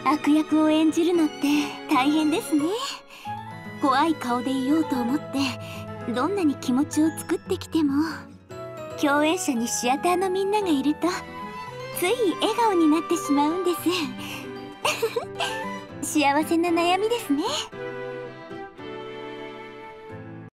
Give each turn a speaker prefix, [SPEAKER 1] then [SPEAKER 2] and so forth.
[SPEAKER 1] 悪役を演じるのって大変ですね。怖い顔でいようと思ってどんなに気持ちを作ってきても、共演者にシアターのみんながいるとつい笑顔になってしまうんです。幸せな悩みですね。